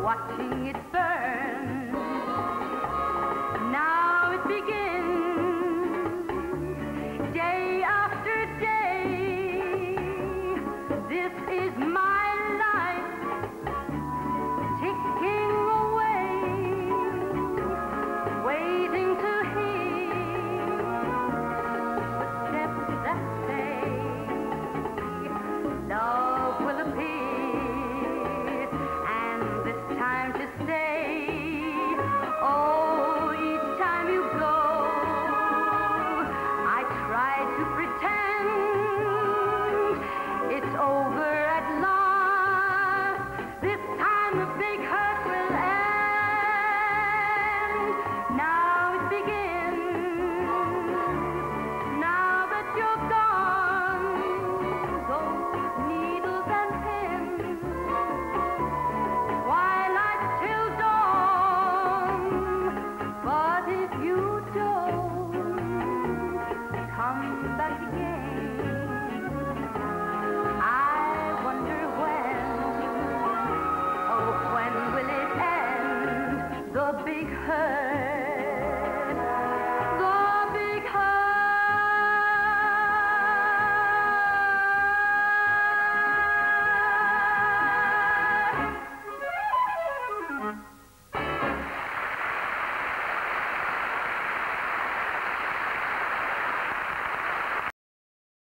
watching it burn. Now it begins, day after day. This is my life, ticking away, waiting to hear footsteps that say love will appear, and this time to stay. Oh, each time you go, I try to pretend it's over